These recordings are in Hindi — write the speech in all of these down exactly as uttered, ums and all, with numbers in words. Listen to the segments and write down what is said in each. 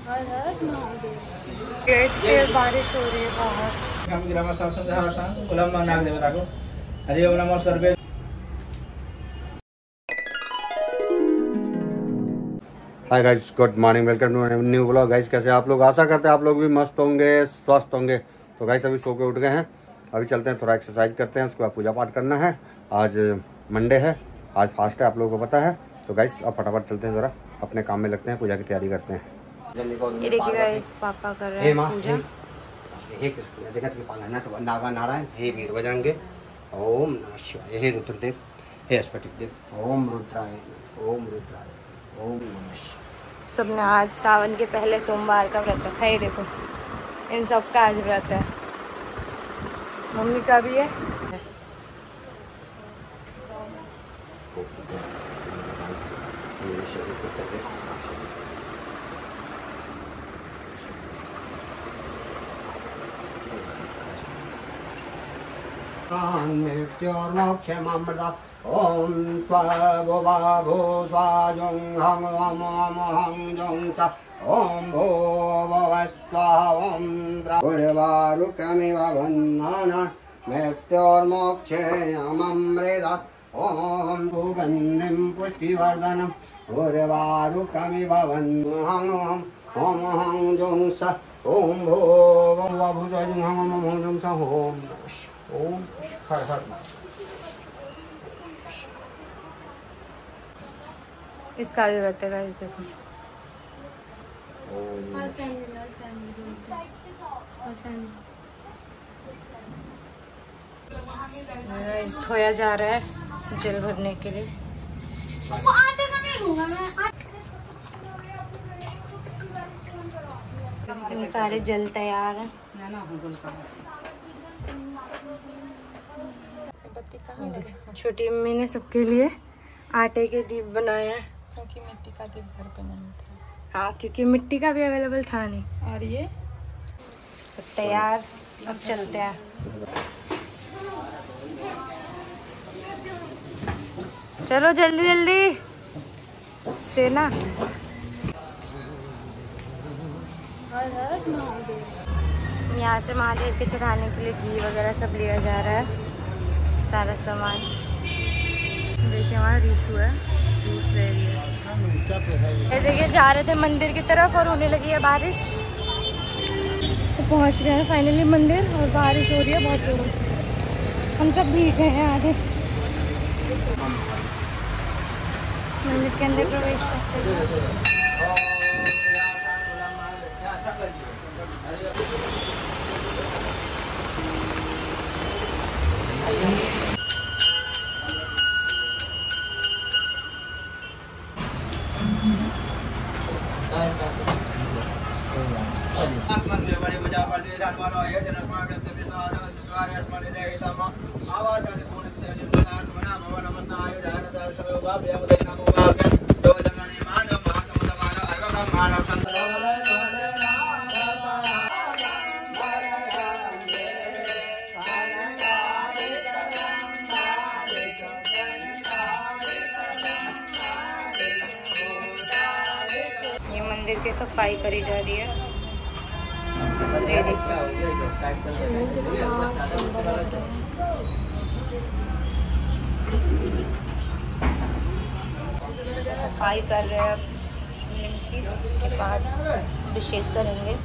गेट पे बारिश हो रही है बाहर। हम ग्राम शासन गुलाम नाग देवता को हरि ओम नमो सर्वे। Hi guys, good morning, welcome to new blog. Guys कैसे आप लोग? आशा करते हैं आप लोग भी मस्त होंगे, स्वस्थ होंगे। तो गाइस अभी सो के उठ गए हैं, अभी चलते हैं थोड़ा एक्सरसाइज करते हैं, उसके बाद पूजा पाठ करना है। आज मंडे है, आज फास्ट है, आप लोगों को पता है। तो गाइस अब फटाफट चलते हैं, जरा अपने काम में लगते हैं, पूजा की तैयारी करते हैं। ये देखिए गाइस, पापा कर रहे हैं पूजा। हे कृष्ण जगत के पालनहार नागा नारायण, हे वीर बजरंगे, ओम नमः शिवाय, हे रुद्रदेव, हे स्फटिक देव, ओम रुद्राय, ओम रुद्राय, ओम नमः शिवाय। सबने आज सावन के पहले सोमवार का व्रत रखा है। देखो इन सब का आज व्रत है, मम्मी का भी है। मृत्योर्मोक्षममृता ओम स्वो बाभो स्वाजं हं हम हम हं जं स ओम भो भव स्वाहा ओम द्रवुर्वारुकमिव बन्धना मृत्योर्मोक्षममृता ओम भुगन्धिं पुष्टिवर्धनम् उर्वारुकमिव बन्धनं ओम हं जं स ओम भो भव स्वाजं हं हम हं जं स ओम ओम हर हर। इसका भी व्रत है गाइस, देखो। गाइस धोया जा रहा है जल भरने के लिए। इतने सारे जल तैयार हैं। छोटी मम्मी ने सबके लिए आटे के दीप बनाए हैं, क्योंकि मिट्टी का दीप घर पे नहीं था। हाँ, क्योंकि मिट्टी का भी अवेलेबल था नहीं। और ये सब तैयार, अब चलते हैं। चलो जल्दी जल्दी से ना। यहाँ से महादेव के चढ़ाने के लिए घी वगैरह सब लिया जा रहा है, सारा सामान। देखिए हमारा रीतू है, जूस ले रही है। देखिए जा रहे थे मंदिर की तरफ और होने लगी है बारिश। तो पहुँच गए हैं फाइनली मंदिर और बारिश हो रही है बहुत जोर से। हम सब भीग गए हैं आगे। मंदिर के अंदर प्रवेश करते हैं। ये मंदिर की सफाई करी जा रही है। सफाई कर रहे हैं शिवलिंग की, उसके बाद अभिषेक करेंगे।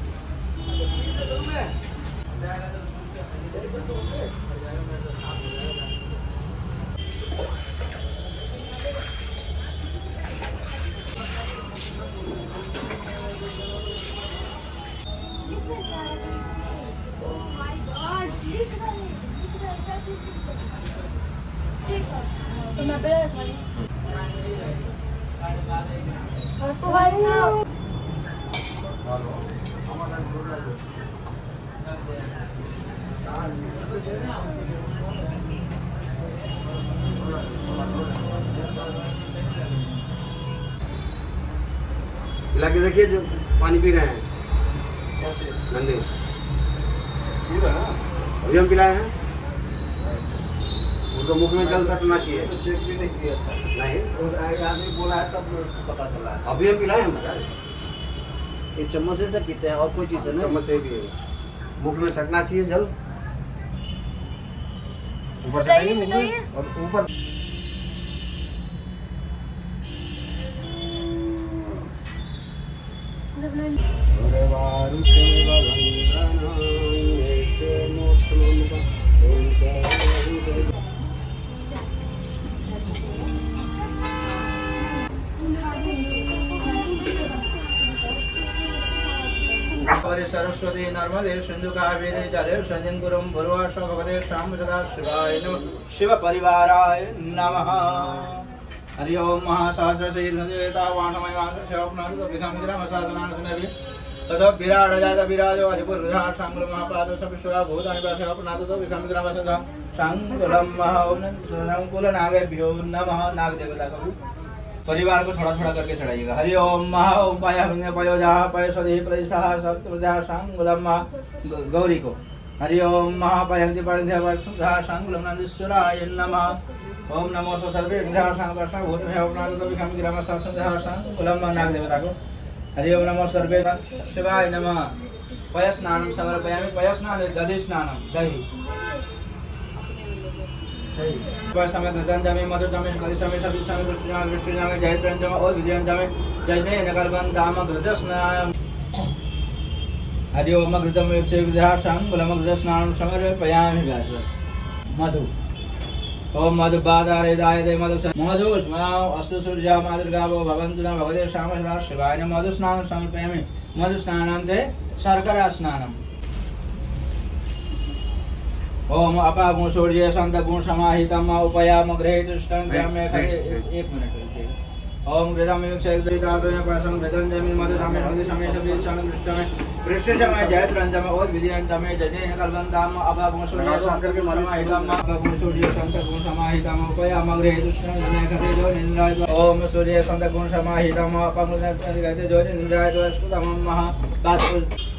लगे देखिए जो पानी पी रहे हैं नंदी, अभी हम पिलाए हैं। उनको मुख में जल सटना चाहिए। तो चेक भी नहीं किया था। नहीं, आदमी बोला है तब पता चला है। अभी हम पिलाए हैं। ये चम्मच से पीते हैं और कोई चीज़ है ना? चम्मच से भी मुख में सटना चाहिए जल, ऊपर सटाइए, सटाइए मुख सटाइए। में और ऊपर सरस्वती नर्मदे सिंधु कावेरी जले सदिं गुरुं भुर्वश भगवते शाम सदा शिवाय नमः। शिव परिवाराय नमः। हरि ओम महाशास्त्रशीर्षेतावाणमयवांशोपनादुभिधमिग्रमशासनानसनभि ततो विराडजात विराजो अधिपुरुधा शाङ्गुल महापादो सविश्वाभूतानि पाशोपनादुतो विधमिग्रमशदा शाङ्गुलं महा ओम सदांकुल नागेभ्यो नमः। नाग देवता को परिवार को थोड़ा थोड़ा करके चढ़ाइएगा। हरि ओम महा ओम पाया भृंग पयो जहा पय स्वधि प्रदिशः सप्तमध्या शांगुलम महा गौरी को। हरि ओम महा पयंति परंध्या वर्षुधा शांगुलम नंदीश्वराय नमः। ओम नमो सर्वे विद्या शांगवर्षा भूतभय उपनाद विक्रम ग्राम शासनधा शांगुलम नाग देवता को। हरि ओम नमो सर्वे शिवाय नमः। पय स्नानं समर्पयामि। पय स्नान दधि स्नानं दही समय घृतंजमे मधुजमे कलिशमे सविशमे कृष्णजमे कृष्णजमे जयत्रंजमे और विजयंजमे जयने नगरबन दाम घृतस्नान। हरि ओम घृतम से विद्या शांगुलम घृतस्नानं समर्पयामि। व्यास मधु ओम मधु बादारे दायदे मधु मधु स्माओ अस्तु सूर्या मातृगावो भवन्तु न भगवते श्याम सदा शिवाय नमः। मधु स्नानं समर्पयामि। मधु स्नानान्ते शर्करा स्नानम्। ओम अपागुण सूर्य संत गुण समाहितम उपयाम गृहे दृष्टं ग्राम्य खले। एक मिनट रुकिए। ओम घृतम युक्ष एकदातोय परसं घृतंजमे मधुसमे मधुसमे सविशमे कृष्णमे कृष्णजमे जयत्रंजमे और विजयंजमे जनेन कलवंताम अपागुण सूर्य संत गुण समाहितम अपागुण सूर्य संत गुण समाहितम उपयाम गृहे दृष्टं ग्राम्य खले जो निंद्राय। ओम सूर्य संत गुण समाहितम अपागुण गृहे जो निंद्राय स्तुतमं महा बातु।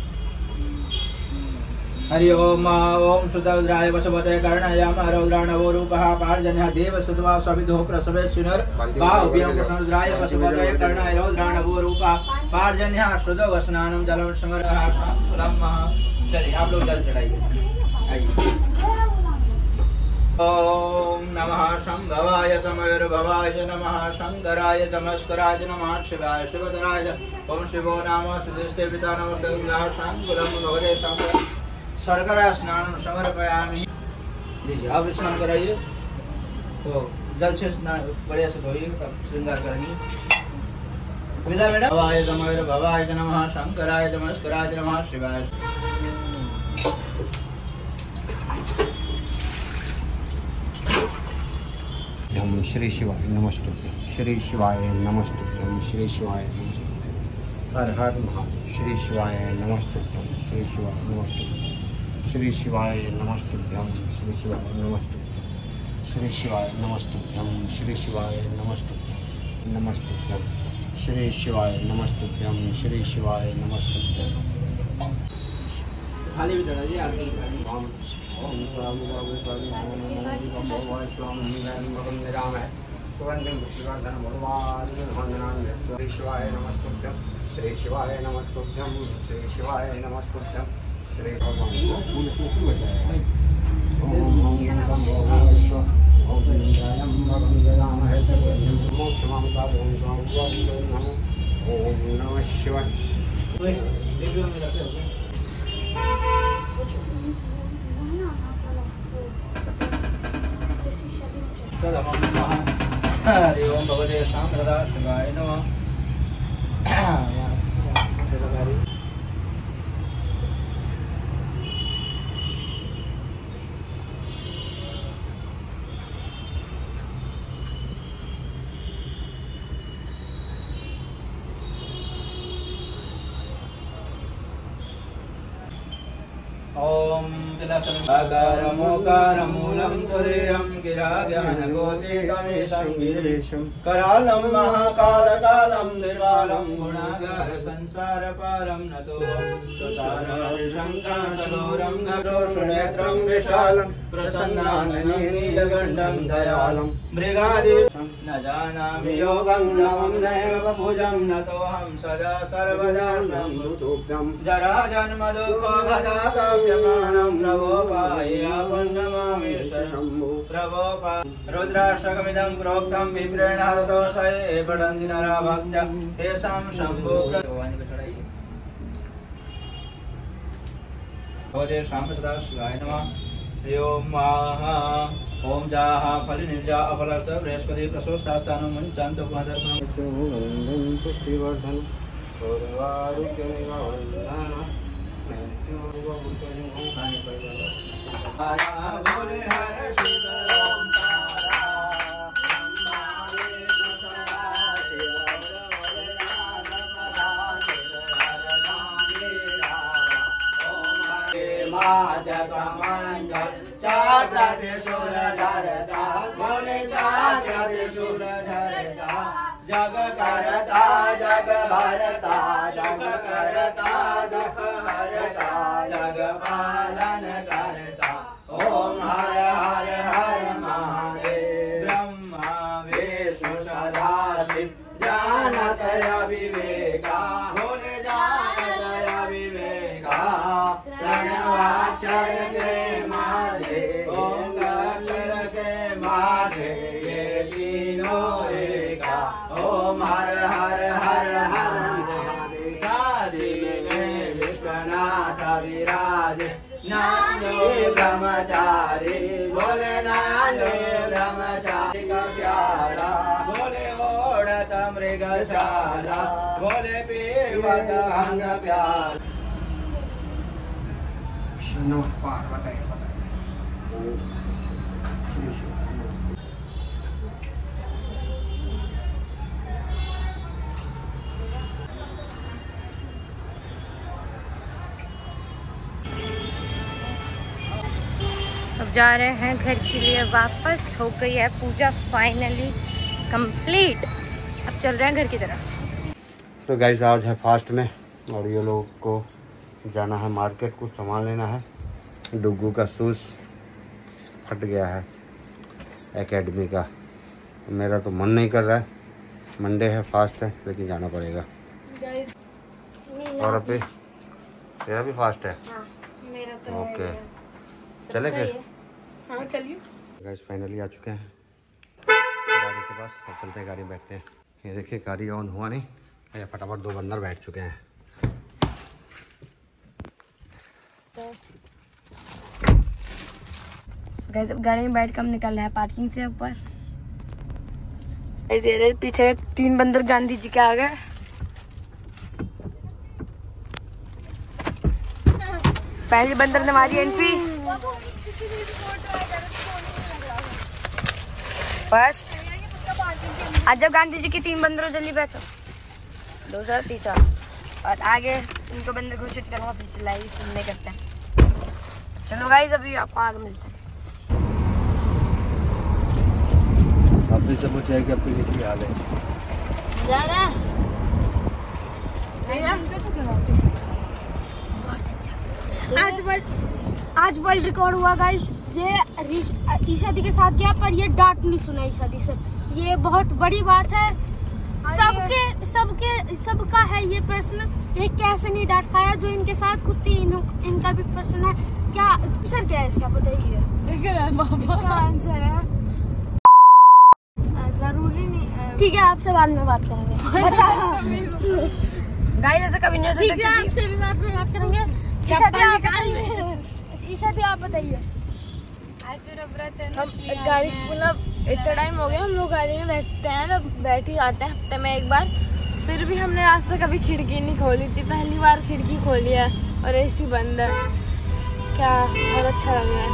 हरि ओम ओम सुतरुद्राय वसवते कर्णयाम रौद्राणवो रूपः पार्जन्यः देव सद्वा सविदो प्रसवे सुनर बाहुभ्यं सुतरुद्राय वसवते कर्णाय रौद्राणवो रूपः पार्जन्यः सुदो स्नानं जलं समरः शांगुलम महा। चलिए आप लोग जल चढ़ाइए। आइए। ओम नमः शंभवाय समयुर्भवाय नमः शंकराय चमस्कराय नमः शिवाय शिवधराय ओम शिवो नाम सुधिष्ठे पिता नमस्ते शांगुलम भगवते शंकर शर्करा स्नान समर्पयामि। लीजिए अब स्नान कराइए। तो जल से स्नान बढ़िया से धोइए तब श्रृंगार करेंगे। विदा मैडम। भवाय समयर भवाय नमः शंकराय नमस्कराय नमः शिवाय। हम श्री शिवाय नमस्तुभ्यं श्री शिवाय नमस्तुभ्यं श्री शिवाय नमस्तुभ्यं हर हर महादेव। श्री शिवाय नमस्तुभ्यं श्री शिवाय नमस्तुभ्यं श्री शिवाय नमस्तुभ्यं श्री शिवाय नमस्तुभ्यं श्री शिवाय नमस्तुभ्यं श्री शिवाय नमस्तुभ्यं नमस्तुभ्यं श्री शिवाय नमस्तुभ्यं श्री शिवाय नमस्तुभ्यं। थाली भी चढ़ा दिए आप लोग। ओम स्वामी बाबू स्वामी नमो नमो भगवान स्वामी भगवान राम है सुगंधिं पुष्टिवर्धन भगवान वंदनामि। श्री शिवाय नमस्तुभ्यं श्री शिवाय नमस्तुभ्यं श्री शिवाय नमस्तुभ्यं श्री भगवान को फूल से फूल बजाया। ओम ओम शंभो विश्व ओम निरायम भगवं राम है मोक्ष माम का ओम स्वामी नमो ओम नमः शिवाय। दिव्य में रखे हो हरि ओम भगवते श्याम सदा शिवाय नमः। ओम आकारमोकारमूलं तुरीयं गिराज्ञानगोचेतमेशं गिरीशं करालं महाकालकालं निर्वालं गुणागार संसारपारं नतोऽहं स्वसारहर्षङ्कासगौरं घटोषनेत्रं विशालं प्रसन्नाननीलगण्डं दयालं मृगादि न जानामि योगं नमं नैव भुजं नतोऽहं सदा सर्वदा नमृतुभ्यं जराजन्म दुःखो गदाताप्यमानं प्रभो पाह्यापन्नमामि शम्भो प्रभो पा रुद्राष्टकमिदं प्रोक्तं विप्रेण हरतोषये पठन्ति नरा भक्त्या तेषां शम्भो भोजे शाम्प्रदा शिवाय नमः ओम माहा ओम जाहा फलि निर्जा अपलब्ध बृहस्पति प्रसोस्तास्थानं मुञ्चन्तु पुनर्दर्शनं सुगन्धं पुष्टिवर्धनं सर्वारुग्यमेवावन्दनं भोले हर शिव ओम जगमंडल चात्र त्रिशूल धरता भोले चात्र त्रिशूल धरता जग करता जग भरता जग करता दुख हरता जग पालन करता ओम हर हर हर महादेव ब्रह्मा विष्णु सदा शिव जानत अविवेका भोले जानत अविवेका प्रणवाक्षर के माधे ओंकार के माधे ये तीनों एका ओम हर हर हर हर महादेव काशी में विश्वनाथ विराजे नंदो ब्रह्मचारी भोले नंदो ब्रह्मचारी का प्यारा भोले ओढ़त मृगशाला भोले पीवत अंग प्यार बताइए अब जा रहे हैं घर के लिए वापस। हो गई है पूजा फाइनली कंप्लीट। अब चल रहे हैं घर की तरफ। तो गाइस आज है फास्ट में और ये लोग को जाना है मार्केट, कुछ सामान लेना है। डुग्गू का शूज़ फट गया है एकेडमी का। मेरा तो मन नहीं कर रहा है, मंडे है फास्ट है लेकिन जाना पड़ेगा। और अभी तेरा भी फास्ट है? हाँ, मेरा तो ओके चले फिर। हाँ चलिए। गाइस फाइनली आ चुके हैं गाड़ी के पास। अब चलते हैं, गाड़ी में बैठते हैं। ये देखिए गाड़ी ऑन हुआ नहीं, ये फटाफट दो बंदर बैठ चुके हैं। गाइस अब गाड़ी में बैठ कर हम निकल रहे हैं पार्किंग से ऊपर। पीछे तीन बंदर गांधी जी के आ गए। पहली बंदर ने मारी एंट्री फर्स्ट। आज जब गांधी जी की तीन बंदरों जल्दी बैठो। दूसरा तीसरा और आगे इनको बंदर घोषित करूँगा, पीछे लाई सुनने करते हैं। चलो गाइस अभी आपको आगे मिलते हैं। अभी से पूछा है कि आपकी लिखी हाल है जा रहा है आज वर्ल्ड आज वर्ल्ड रिकॉर्ड हुआ गाइस। ये ईशा दी के साथ गया पर ये डांट नहीं सुना ईशा दी से। ये बहुत बड़ी बात है। सबके सबके सबका है ये प्रश्न, ये कैसे नहीं डांट खाया जो इनके साथ खुद इन, इनका भी प्रश्न है। क्या आंसर क्या है इसका बताइए? क्या आंसर है? जरूरी नहीं। ठीक है आपसे बाद में बात करेंगे। गाइस ऐसा कभी नहीं हो सकता। ठीक है आपसे भी बाद में बात करेंगे। ईशा दी आप बताइए। ईशा दी आप बताइए। आज मेरा व्रत है। हम गाड़ी मतलब इतना टाइम हो गया हम लोग गाड़ी में बैठते हैं ना, बैठ ही जाते हैं हफ्ते में एक बार। फिर भी हमने आज तक कभी खिड़की नहीं खोली थी, पहली बार खिड़की खोली है और एसी बंद है। क्या बहुत अच्छा लग रहा है।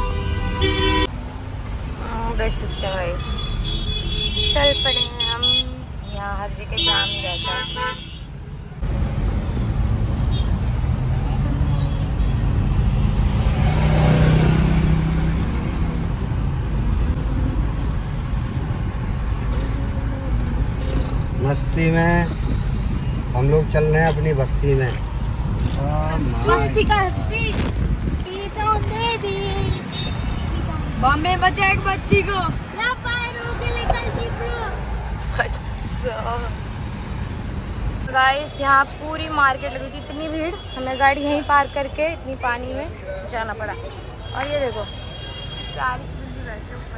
देख सकते हैं गाइस, चल पड़े हैं हम। यहाँ हर जगह जाम रहता है। बस्ती में, हम लोग चल रहे हैं अपनी बस्ती में। बस्ती का हस्ती बॉम्बे बचा एक बच्ची को ना पायरों के लिए चलती गाइस यहाँ पूरी मार्केट लगी थी, इतनी भीड़, हमें गाड़ी यहीं पार्क करके इतनी पानी में जाना पड़ा। और ये देखो चालीस बिल्ली बैठे ऊपर।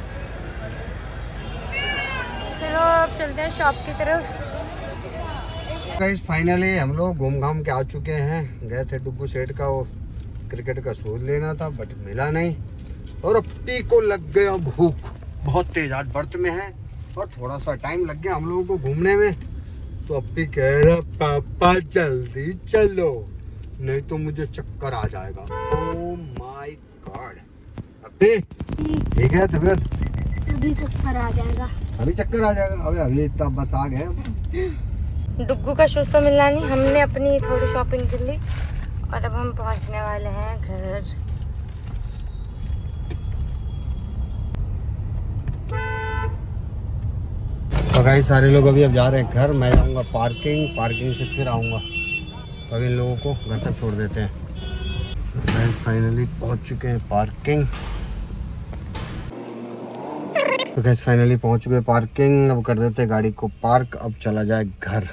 चलो अब चलते हैं शॉप की तरफ। गाइस फाइनली हम लोग घूम घाम के आ चुके हैं। गए थे डुग्गू सेठ का वो क्रिकेट का शूज लेना था, बट मिला नहीं। और अप्पी को लग गया भूख, बहुत तेज, आज व्रत में है और थोड़ा सा टाइम लग गया हम लोगों को घूमने में। तो अप्पी कह रहा पापा जल्दी चलो नहीं तो मुझे चक्कर आ जाएगा। ओह माय गॉड, अप्पी ठीक है तबीयत? अभी चक्कर आ जाएगा, अभी चक्कर आ जाएगा। अबे अभी इतना बस आ गए। डुग्गू का शूज तो मिला नहीं, हमने अपनी थोड़ी शॉपिंग कर ली और अब हम पहुंचने वाले हैं घर। तो गाइस सारे लोग अभी अब जा रहे हैं घर, मैं जाऊंगा पार्किंग, पार्किंग से फिर आऊंगा। तो अभी इन लोगों को घर तक छोड़ देते हैं। गाइस फाइनली पहुंच चुके हैं पार्किंग। तो गाइस फाइनली पहुंच चुके हैं पार्किंग, अब कर देते हैं गाड़ी को पार्क, अब चला जाए घर।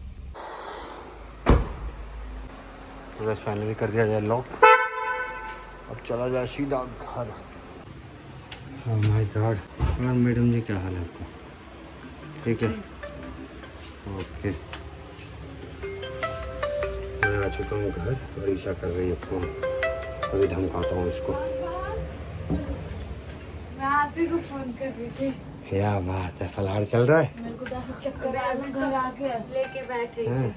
तो गाइस फाइनली कर दिया जाए लॉक, अब चला जाए सीधा घर। Oh my god. और मैडम जी क्या हाल है आपका? ठीक है, ओके। मैं आ चुका हूँ घर और ईशा कर रही है फोन, अभी धमकाता हूँ इसको। मैं आप ही को फोन कर रही थी। क्या बात है, फलहार चल रहा है? मेरे को तो ऐसा चक्कर आ रहा, घर आके लेके बैठे हैं?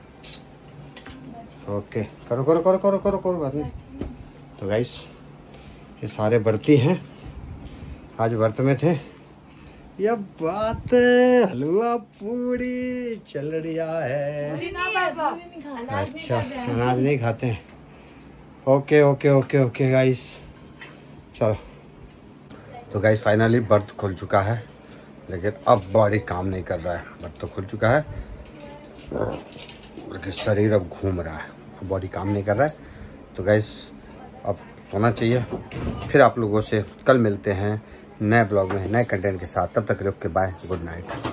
ओके, करो करो करो करो करो करो बात नहीं। तो गाइस ये सारे व्रती हैं, आज व्रत में थे। यह बात हलवा पूरी चल रहा है। अच्छा अनाज नहीं खाते हैं। Okay okay okay okay guys चलो। तो गाइस फाइनली व्रत खुल चुका है, लेकिन अब बॉडी काम नहीं कर रहा है। व्रत तो खुल चुका है लेकिन शरीर अब घूम रहा है, अब बॉडी काम नहीं कर रहा है। तो गाइस अब सोना चाहिए। फिर आप लोगों से कल मिलते हैं नए ब्लॉग में नए कंटेंट के साथ। तब तक के लिए बाय, गुड नाइट।